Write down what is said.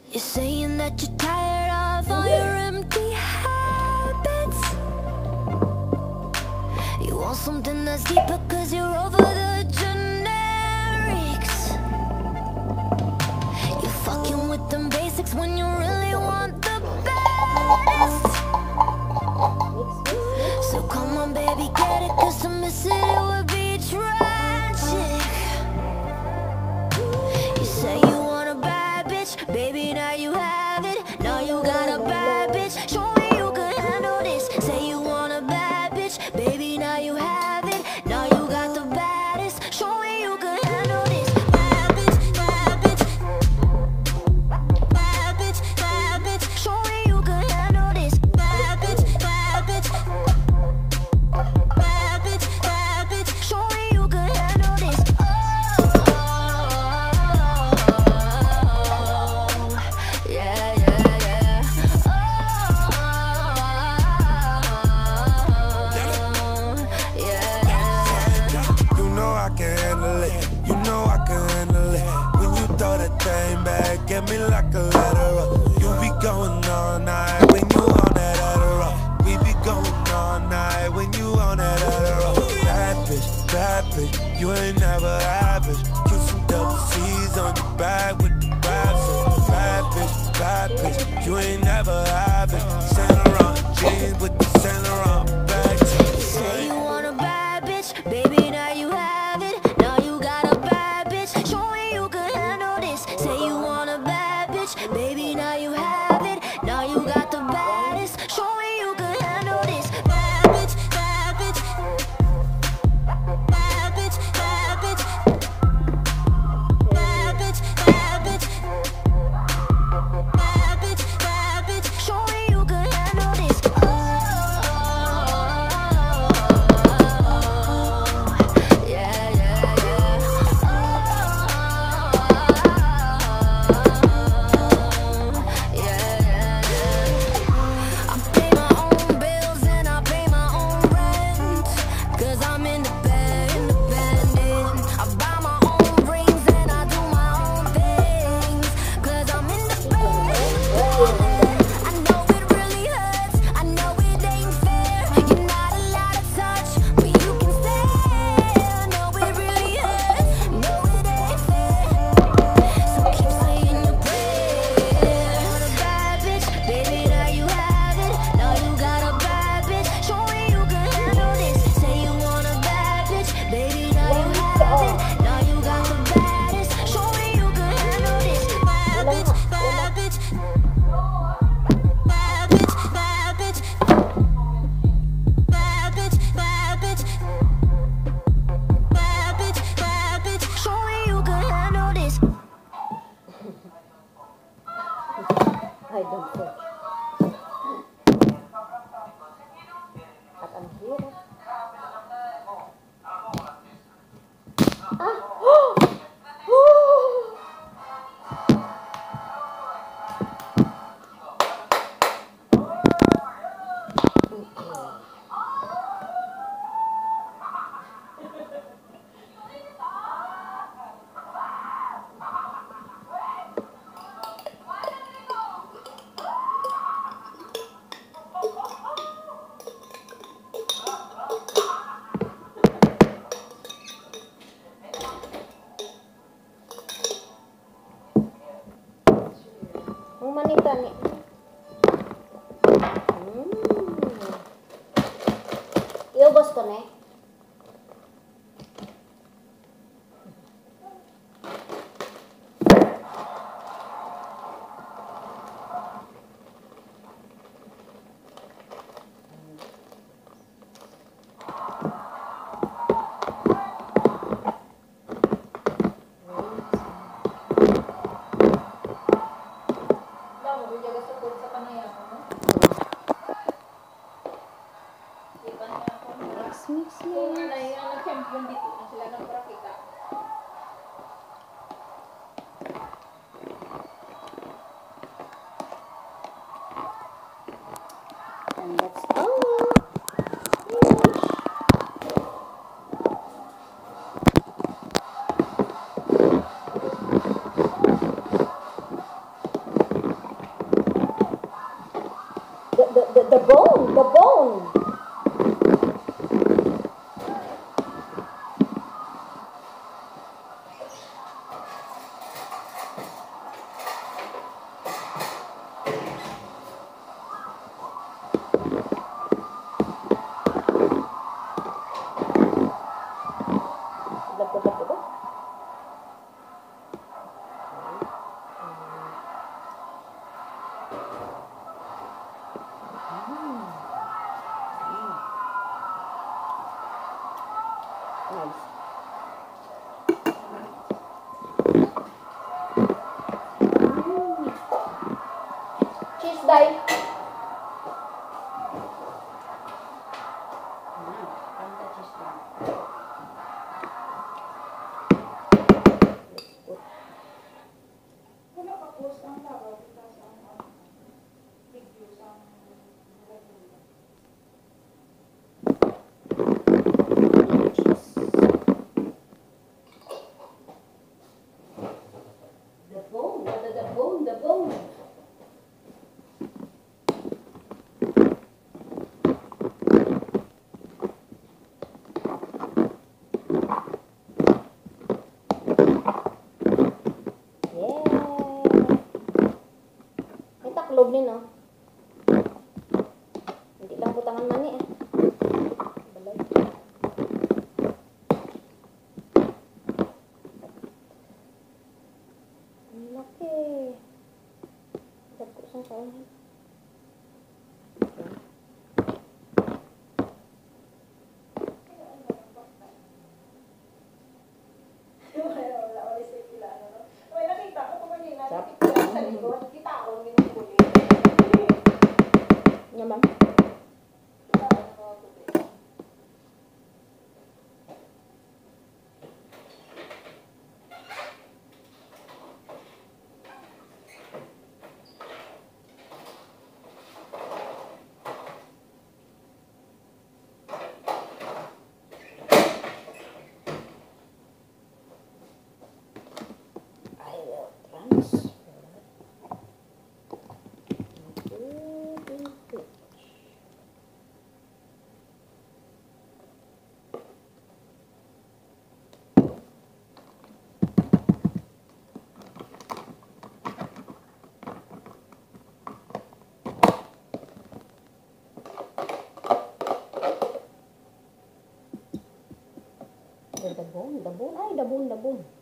You're saying that you're tired of all your empty habits. You want something that's deeper cause you're over the generics. You're fucking with them basics when you really want the best. So come on baby, get it, cause to miss it, it would be tragic. You say you want a bad bitch, baby, now you have it. Now you got a bad bitch, show me you can handle this. Say you want a bad bitch, baby, now you have it. Now you got the baddest, show me you can handle this. Bad bitch, bad bitch, bad bitch, bad bitch, show me you can handle this. Bad bitch, bad bitch, bad bitch, bad bitch, show me you can handle this. Yeah, yeah, yeah. You know I can handle it. You know I can handle it. When you throw that thing back, get me like a letter. You be going all night when you on that Adderall. We be going all night when you on that Adderall. Bad bitch, you ain't never average. Kill some double C's on your back with the raps. Bad bitch, you ain't never average. Saint Laurent jeans with the Saint Laurent bag. Say you want a bad bitch, baby, now you have it. Now you got a bad bitch, show me you can handle this. Say you want a bad bitch, baby, now you have it. Now you got the baddest, show me you can handle this. Bad bitch, bad bitch, bad bitch, bad bitch, bad bitch, bad bitch, bad bitch, bad bitch, show me you can handle this. Yeah, yeah, yeah. Yeah, yeah, yeah. I pay my own bills and I pay my own rent, cause I'm independent. I buy my own rings and I do my own things, cause I'm independent. I know it really hurts, I know it ain't fair. You're not allowed to touch, but you can stay. I know it really hurts, know it ain't fair. So keep saying your prayers. Want a bad bitch, baby, now you have it. Now you got a bad bitch, show me you can handle this. Say you want a bad bitch, baby, now you have it. Now you got the baddest, show me you can handle this. Bad bitch, bad bitch, bad bitch, bad bitch, bad bitch, bad bitch, bad bitch, bad bitch, show me you can handle this. I don't know. At ang hirap. Ang manita ni. Iubos ko ni. Mix. The bone, the bone. Nice. Cheese dye. Wala ka post ang tawag bukas ang videos ang The bone, the bone, the bone. May taklob din, no? Hindi lang butangan mani, eh. Balay. Ang laki. Dagko sa kaon. wala sa pila no. Oy nakita ko kung kanina Sarap. sa likod, kita ko ginuguli. Nga, ma'am. I will transfer into pitch. The bone, ay, the bone.